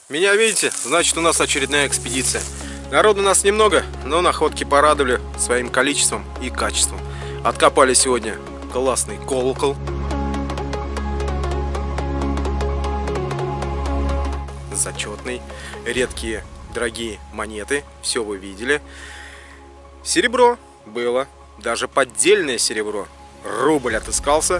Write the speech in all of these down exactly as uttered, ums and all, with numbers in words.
Меня видите? Значит, у нас очередная экспедиция. Народу у нас немного, но находки порадовали своим количеством и качеством. Откопали сегодня классный колокол. Зачетный. Редкие, дорогие монеты. Все вы видели. Серебро было. Даже поддельное серебро. Рубль отыскался.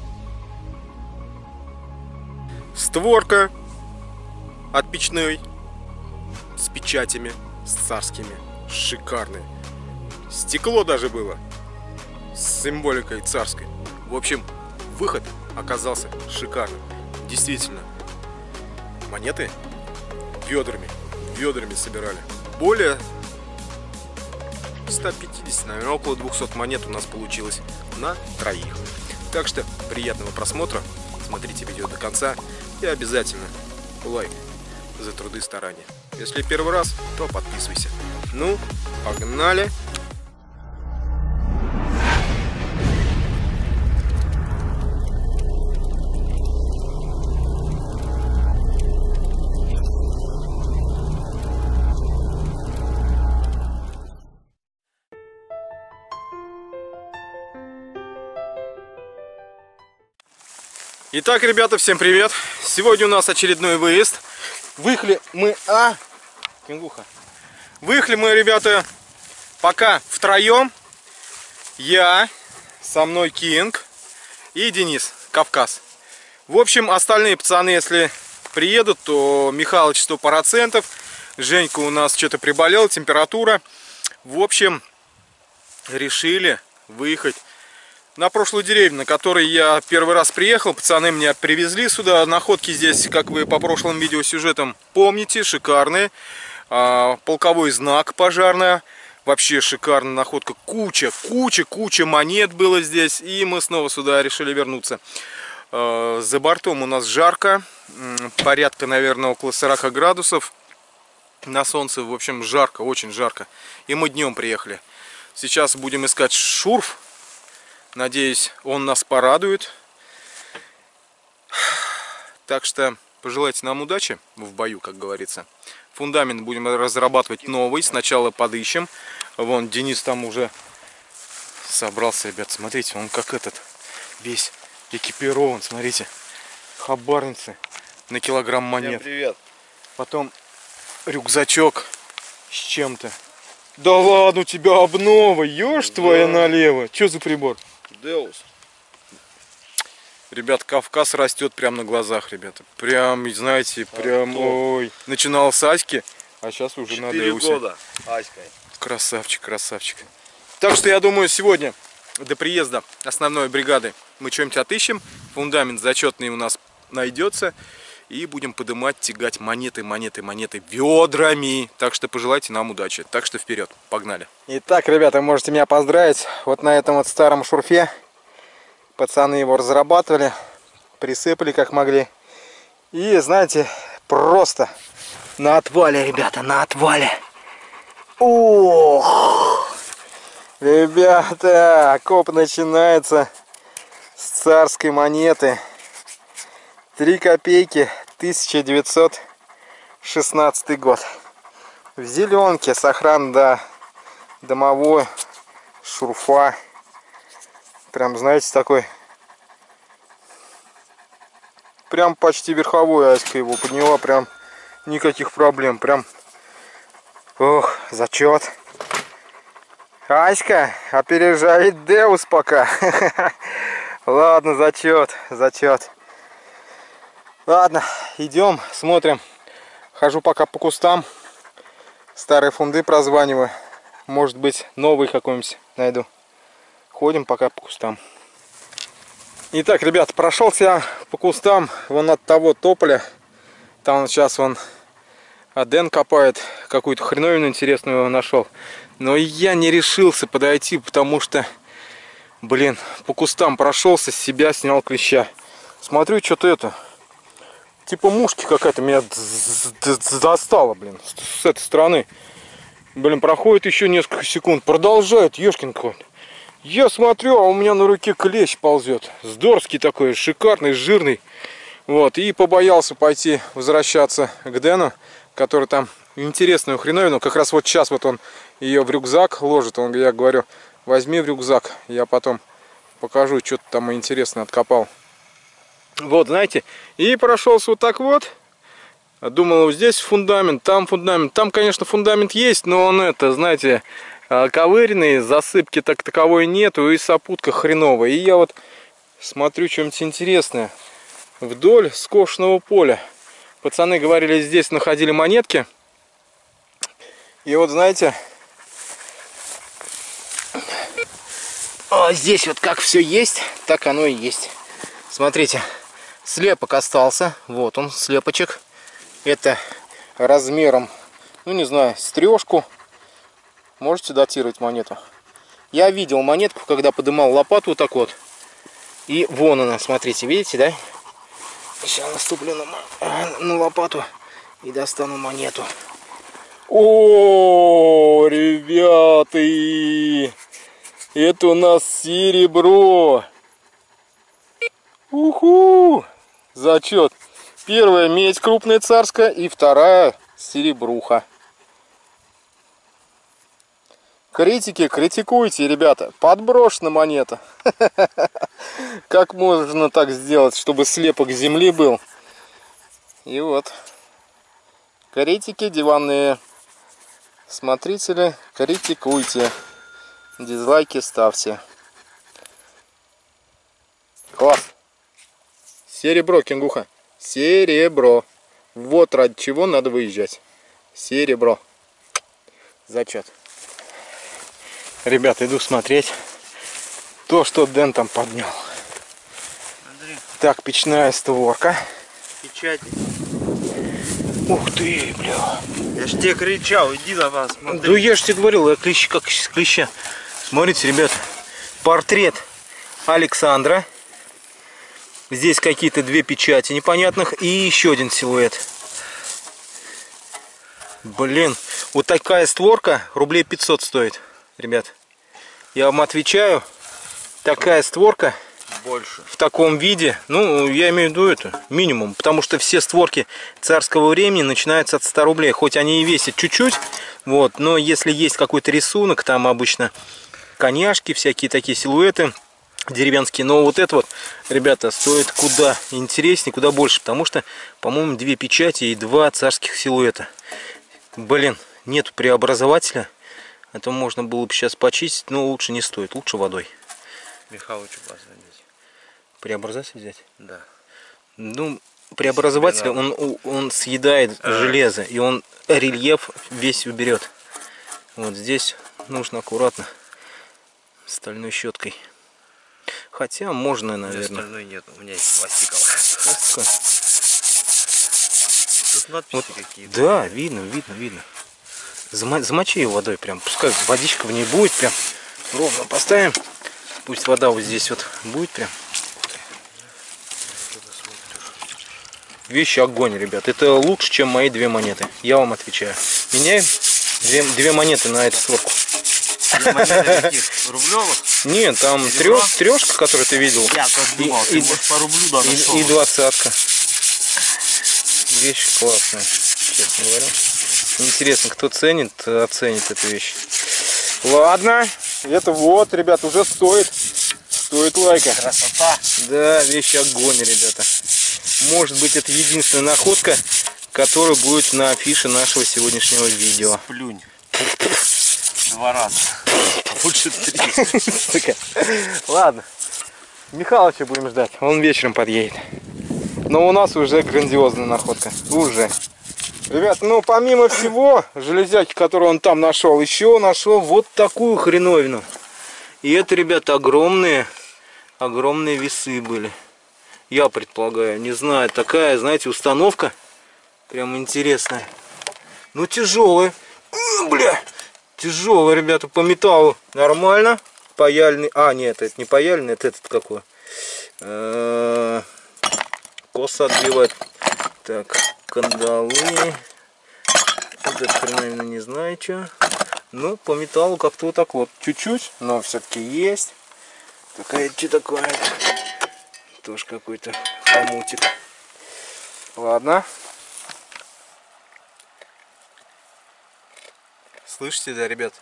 Створка от печной. С печатями. С царскими. Шикарные. Стекло даже было. С символикой царской. В общем, выход оказался шикарным. Действительно. Монеты ведрами. Ведрами собирали. Более ста пятидесяти, наверное, около двухсот монет у нас получилось на троих. Так что приятного просмотра. Смотрите видео до конца. И обязательно лайк за труды и старания. Если первый раз, то подписывайся. Ну, погнали! Итак, ребята, всем привет! Сегодня у нас очередной выезд. Выехали мы... А, кенгуха. Выехали мы, ребята, пока втроем. Я, со мной Кинг и Денис, Кавказ. В общем, остальные пацаны, если приедут, то Михалыч сто процентов. Женька у нас что-то приболел, температура. В общем, решили выехать на прошлую деревню, на которой я первый раз приехал. Пацаны меня привезли сюда. Находки здесь, как вы по прошлым видеосюжетам помните, шикарные. А, полковой знак пожарная. Вообще шикарная находка. Куча, куча, куча монет было здесь. И мы снова сюда решили вернуться. А, за бортом у нас жарко. Порядка, наверное, около сорока градусов. На солнце, в общем, жарко, очень жарко. И мы днем приехали. Сейчас будем искать шурф. Надеюсь, он нас порадует. Так что пожелайте нам удачи в бою, как говорится. Фундамент будем разрабатывать новый. Сначала подыщем. Вон Денис там уже собрался, ребят. Смотрите, он как этот весь экипирован. Смотрите, хабарницы на килограмм монет. Всем привет. Потом рюкзачок с чем-то. Да ладно, у тебя обнова, ешь да. Твоя налево. Что за прибор? Деус. Ребят, Кавказ растет прямо на глазах, ребята. Прям, знаете, прям, ой. Начинал с Аськи, а сейчас уже на Деусе. года Аськой. Красавчик, красавчик. Так что я думаю, сегодня до приезда основной бригады мы что-нибудь отыщем. Фундамент зачетный у нас найдется. И будем поднимать, тягать монеты, монеты, монеты ведрами. Так что пожелайте нам удачи. Так что вперед, погнали. Итак, ребята, можете меня поздравить. Вот на этом вот старом шурфе пацаны его разрабатывали, присыпали как могли. И, знаете, просто на отвале, ребята, на отвале. Ох! Ребята, окоп начинается с царской монеты. три копейки, тысяча девятьсот шестнадцатый год. В зеленке с охраны до домовой шурфа. Прям, знаете, такой. Прям почти верховой Аська его подняла. Прям никаких проблем. Прям. Ох, зачет. Аська опережает Деус пока. Ладно, зачет, зачет. Ладно, идем, смотрим. Хожу пока по кустам. Старые фунды прозваниваю. Может быть, новый какой-нибудь найду. Ходим пока по кустам. Итак, ребят, прошелся я по кустам. Вон от того тополя. Там сейчас он Аден копает. Какую-то хреновину интересную нашел. Но я не решился подойти, потому что, блин, по кустам прошелся, с себя снял клеща. Смотрю, что-то это... Типа мушки какая-то меня достала, блин, с этой стороны. Блин, проходит еще несколько секунд. Продолжает, ешкин кот. Я смотрю, а у меня на руке клещ ползет. Здоровский такой, шикарный, жирный. Вот, и побоялся пойти возвращаться к Дэну, который там интересную хреновину. Как раз вот сейчас вот он ее в рюкзак ложит. Он, я говорю, возьми в рюкзак, я потом покажу, что ты там интересно откопал. Вот, знаете, и прошелся вот так вот. Думал, вот здесь фундамент, там фундамент. Там, конечно, фундамент есть, но он, это, знаете, ковыренный, засыпки так таковой нету, и сопутка хреновая. И я вот смотрю что-нибудь интересное. Вдоль скошенного поля. Пацаны говорили, здесь находили монетки. И вот, знаете, а здесь вот как все есть, так оно и есть. Смотрите, слепок остался. Вот он, слепочек. Это размером, ну не знаю, с трешку. Можете датировать монету? Я видел монетку, когда поднимал лопату вот так вот. И вон она, смотрите, видите, да? Сейчас наступлю на, на лопату и достану монету. О, ребята! Это у нас серебро. Уху! Зачет. Первая медь крупная царская и вторая серебруха. Критики, критикуйте, ребята. Подброшена монета. Как можно так сделать, чтобы слепок земли был? И вот. Критики диванные. Смотрители, критикуйте. Дизлайки ставьте. Класс. Серебро, кенгуха. Серебро. Вот ради чего надо выезжать. Серебро. Зачет. Ребята, иду смотреть то, что Дэн там поднял. Смотри. Так, печная створка. Печать. Ух ты, бля. Я ж тебе кричал, иди за вас, смотри. Да я ж тебе говорил, я клещ, как с клеща. Смотрите, ребята, портрет Александра. Здесь какие-то две печати непонятных и еще один силуэт. Блин, вот такая створка рублей пятьсот стоит, ребят. Я вам отвечаю, такая створка больше в таком виде, ну, я имею в виду это, минимум. Потому что все створки царского времени начинаются от ста рублей. Хоть они и весят чуть-чуть, вот, но если есть какой-то рисунок, там обычно коняшки, всякие такие силуэты деревенские. Но вот это вот, ребята, стоит куда интереснее, куда больше. Потому что, по-моему, две печати и два царских силуэта. Блин, нету преобразователя. А то можно было бы сейчас почистить, но лучше не стоит. Лучше водой. Михалычу позвонить. Преобразователь взять? Да. Ну, преобразователь, он, он съедает а. железо. И он рельеф весь уберет. Вот здесь нужно аккуратно. Стальной щеткой. Хотя можно, наверное. Остальной нет, у меня есть пластиковая. Пластиковая. Тут надписи вот, какие-то. Да, видно, видно, видно. Замочи ее водой прям. Пускай водичка в ней будет прям. Ровно поставим. Пусть вода вот здесь вот будет прям. Вещи огонь, ребят. Это лучше, чем мои две монеты. Я вам отвечаю. Меняем две, две монеты на эту створку. Рублевых? Нет, там трёх, трешка, которую ты видел. Я так думал, и, ты, и, может, по рублю да, и, и двадцатка. Вещь классная, честно говоря. Интересно, кто ценит, оценит эту вещь. Ладно, это вот, ребят, уже стоит. Стоит лайка. Красота. Да, вещь огонь, ребята. Может быть, это единственная находка, которая будет на афише нашего сегодняшнего видео. Сплюнь. Два раза. Лучше три. Ладно. Михалыча будем ждать. Он вечером подъедет. Но у нас уже грандиозная находка. Уже. Ребят, ну помимо всего, железяки, которую он там нашел, еще нашел вот такую хреновину. И это, ребята, огромные, огромные весы были. Я предполагаю, не знаю, такая, знаете, установка. Прям интересная. Ну, тяжелая. Бля. Тяжелый, ребята, по металлу нормально. Паяльный. А, нет, это не паяльный, это этот какой. Э-э- Косо отбивать. Так, кандалы. Вот это хреновина, не знаю, что. Ну, по металлу как-то вот так вот. Чуть-чуть, но все-таки есть. Такая, что такое? Тоже какой-то хомутик. Ладно. Слышите, да, ребят?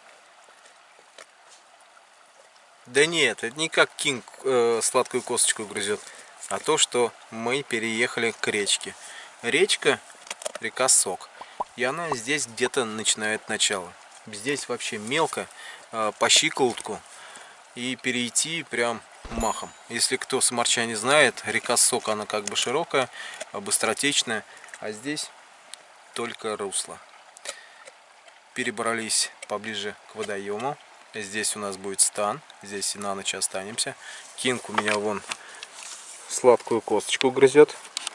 Да нет, это не как Кинг э, сладкую косточку грызет, а то, что мы переехали к речке. Речка, река Сок. И она здесь где-то начинает начало. Здесь вообще мелко, э, по щиколотку. И перейти прям махом. Если кто самарчане знает, река Сок, она как бы широкая, быстротечная. А здесь только русло. Перебрались поближе к водоему. Здесь у нас будет стан. Здесь и на ночь останемся. Кинг у меня вон сладкую косточку грызет.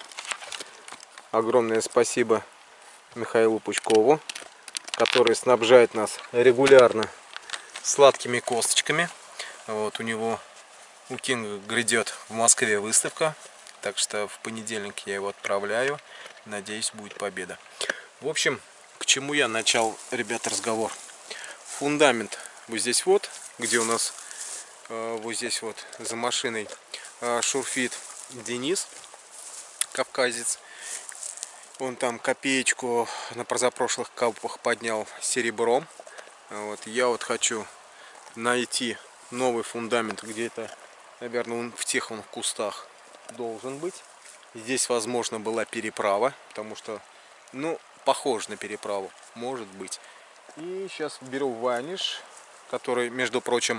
Огромное спасибо Михаилу Пучкову, который снабжает нас регулярно сладкими косточками. Вот у него, у Кинга грядет в Москве выставка. Так что в понедельник я его отправляю. Надеюсь, будет победа. В общем, к чему я начал, ребят, разговор. Фундамент вот здесь вот, где у нас э, вот здесь вот за машиной э, шурфит Денис, кавказец. Он там копеечку на позапрошлых капах поднял серебром. Вот, я вот хочу найти новый фундамент где-то, наверное, он в тех он в кустах должен быть. Здесь, возможно, была переправа, потому что, ну, похоже на переправу, может быть. И сейчас беру ваниш, который, между прочим,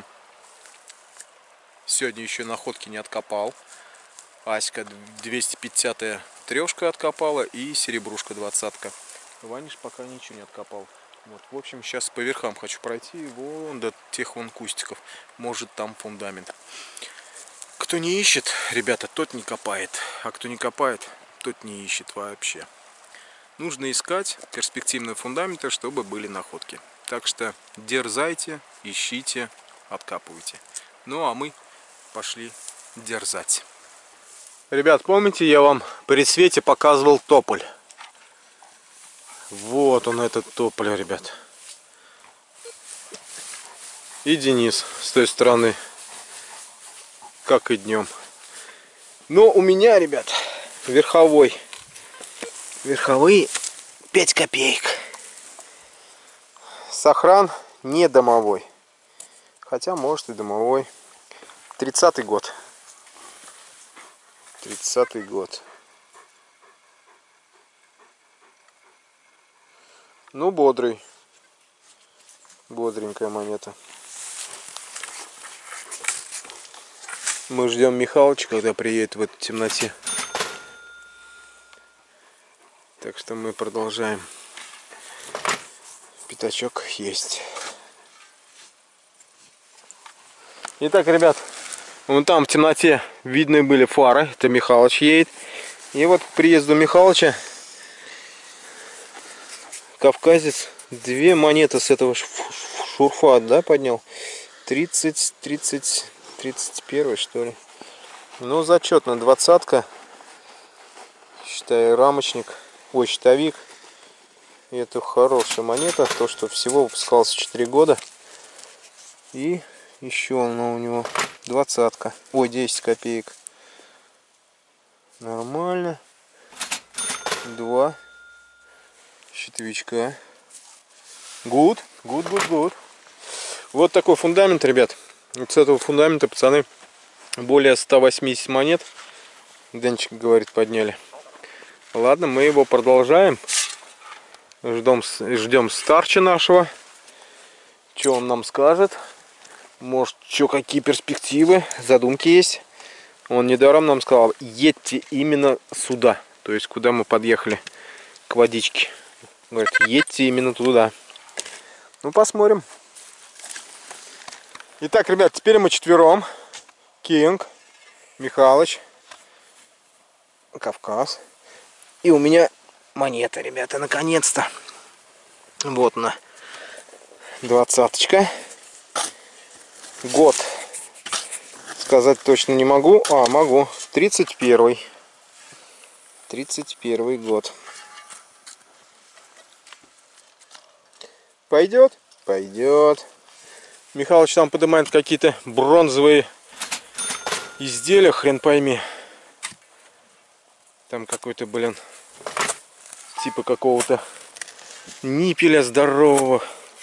сегодня еще находки не откопал. Аська двести пятидесятая трешка откопала и серебрушка двадцатка. Ваниш пока ничего не откопал. Вот, в общем, сейчас по верхам хочу пройти вон до тех вон кустиков. Может, там фундамент. Кто не ищет, ребята, тот не копает. А кто не копает, тот не ищет вообще. Нужно искать перспективные фундаменты, чтобы были находки. Так что дерзайте, ищите, откапывайте. Ну а мы пошли дерзать. Ребят, помните, я вам при свете показывал тополь? Вот он, этот тополь, ребят. И Денис с той стороны, как и днем. Но у меня, ребят, верховой. Верховые пять копеек. Сохран не домовой. Хотя, может, и домовой. тридцатый год. тридцатый год. Ну, бодрый. Бодренькая монета. Мы ждем Михалыча, когда приедет в этой темноте. Так что мы продолжаем. Пятачок есть. Итак, ребят, вон там в темноте видны были фары. Это Михалыч едет. И вот к приезду Михалыча кавказец две монеты с этого шурфа, да, поднял. тридцать, тридцать, тридцать один, что ли. Ну, зачетно, двадцатка. Считай, рамочник. Ой, щитовик. И это хорошая монета. То, что всего выпускалось четыре года. И еще она у него двадцатка. Ой, десять копеек. Нормально. Два щитовичка. Гуд. Гуд, гуд, гуд. Вот такой фундамент, ребят. Вот с этого фундамента, пацаны, более ста восьмидесяти монет. Денчик говорит, подняли. Ладно, мы его продолжаем. Ждем, ждем старча нашего. Что он нам скажет? Может, что, какие перспективы, задумки есть? Он недаром нам сказал, едьте именно сюда. То есть, куда мы подъехали к водичке. Говорит, едьте именно туда. Ну, посмотрим. Итак, ребят, теперь мы четвером. Кинг, Михалыч, Кавказ. И у меня монета, ребята, наконец-то. Вот она. Двадцаточка. Год. Сказать точно не могу. А, могу. тридцать первый. тридцать первый год. Пойдет? Пойдет. Михалыч там поднимает какие-то бронзовые изделия, хрен пойми. Там какой-то, блин, Типа какого-то ниппеля здорового.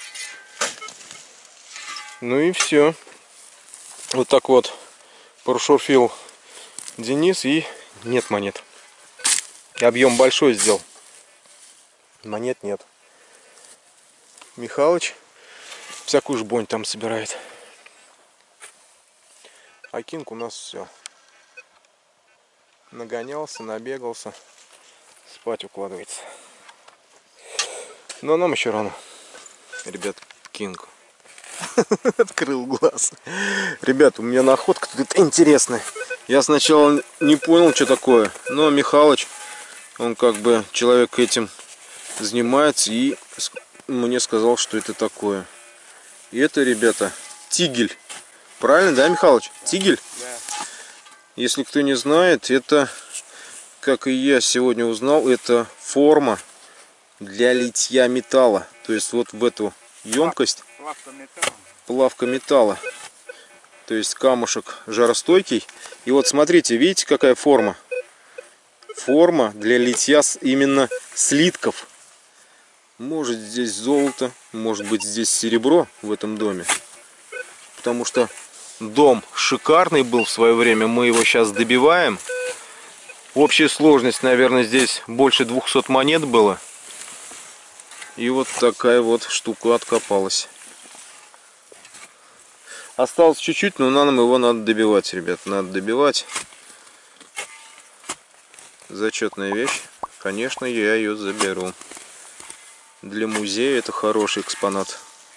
Ну и все. Вот так вот прошурфил Денис, и нет монет. Объем большой сделал. Монет нет. Михалыч всякую жбонь там собирает. А Кинг у нас все. Нагонялся, набегался. Спать укладывается. Но нам еще рано. Ребят, Кинг открыл глаз. Ребят, у меня находка тут интересная. Я сначала не понял, что такое. Но Михалыч, он как бы человек этим занимается, и мне сказал, что это такое. И это, ребята, тигель. Правильно, да, Михалыч? Тигель? Да. Если кто не знает, это, как и я сегодня узнал, это форма для литья металла. То есть вот в эту емкость Плавка металла. плавка металла. То есть камушек жаростойкий. И вот смотрите, видите, какая форма? Форма для литья именно слитков. Может здесь золото, может быть здесь серебро в этом доме. Потому что дом шикарный был в свое время, мы его сейчас добиваем. Общая сложность, наверное, здесь больше двухсот монет было. И вот такая вот штука откопалась. Осталось чуть-чуть, но нам его надо добивать, ребят. Надо добивать. Зачетная вещь. Конечно, я ее заберу. Для музея это хороший экспонат.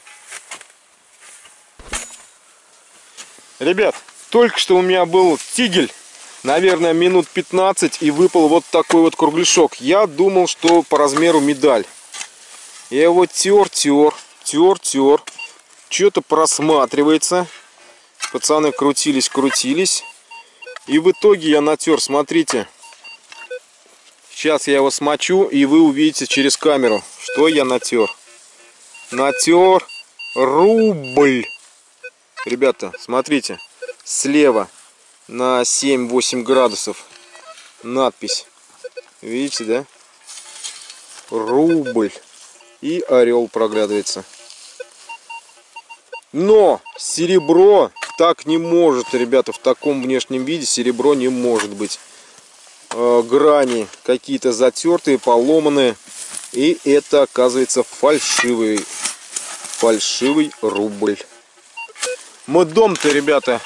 Ребят, только что у меня был тигель. Наверное, минут пятнадцать, и выпал вот такой вот кругляшок. Я думал, что по размеру медаль. Я его тер, тер, тер, тер. Что-то просматривается. Пацаны крутились, крутились. И в итоге я натер, смотрите. Сейчас я его смочу, и вы увидите через камеру, что я натер. Натер рубль. Ребята, смотрите. Слева на семь-восемь градусов надпись. Видите, да? Рубль. И орел проглядывается. Но серебро так не может, ребята, в таком внешнем виде серебро не может быть. Э, грани какие-то затертые, поломанные. И это, оказывается, фальшивый, фальшивый рубль. Мы дом-то, ребята,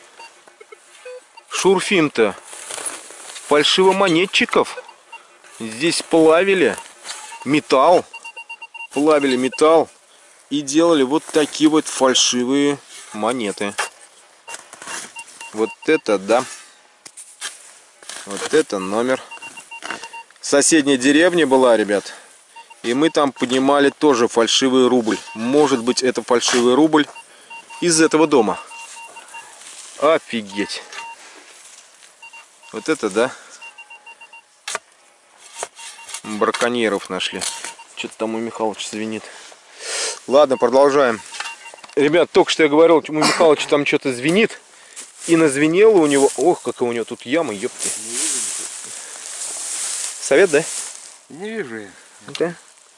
шурфим-то фальшивомонетчиков. Здесь плавили металл. Плавили металл и делали вот такие вот фальшивые монеты. Вот это да. Вот это номер. Соседняя деревня была, ребят. И мы там поднимали тоже фальшивый рубль. Может быть, это фальшивый рубль из этого дома. Офигеть. Вот это да. Браконьеров нашли. Что-то там у Михалыча звенит. Ладно, продолжаем. Ребят, только что я говорил, у Михалыча там что-то звенит. И назвенело у него. Ох, какая у него тут яма, ёпки. Совет, да? Не вижу я. Да.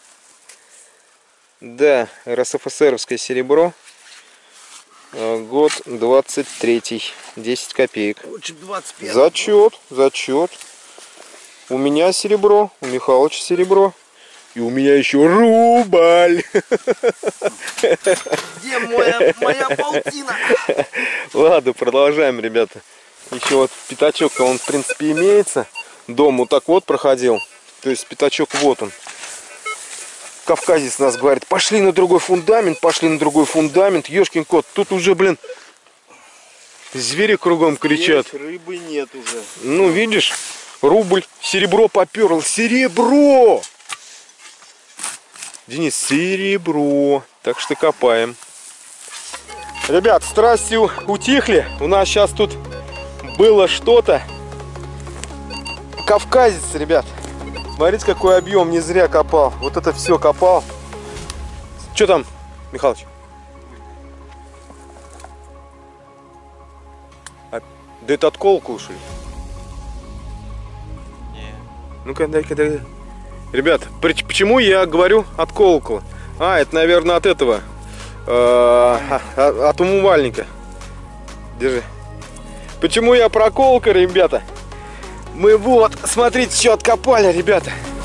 Да, РСФСРовское серебро. Год двадцать третий. десять копеек. Лучше двадцать пять. Зачет, зачет. У меня серебро, у Михалыча серебро. И у меня еще рубль. Где моя, моя полтина? Ладно, продолжаем, ребята. Еще вот пятачок, он в принципе имеется. Дом вот так вот проходил. То есть пятачок вот он. Кавказец нас говорит, пошли на другой фундамент, пошли на другой фундамент. Ёшкин кот, тут уже, блин, звери кругом кричат. Есть, рыбы нет уже. Ну, видишь, рубль, серебро поперло. Серебро! Денис, серебро. Так что копаем. Ребят, страсти утихли. У нас сейчас тут было что-то. Кавказец, ребят. Смотрите, какой объем, не зря копал. Вот это все копал. Что там, Михалыч? А, да это отколку ушли. Не. Ну-ка, дай-ка, дай. Ребят, почему я говорю от колокола? А, это, наверное, от этого. Э, от умывальника. Держи. Почему я про колокол, ребята? Мы вот, смотрите, что откопали, ребята.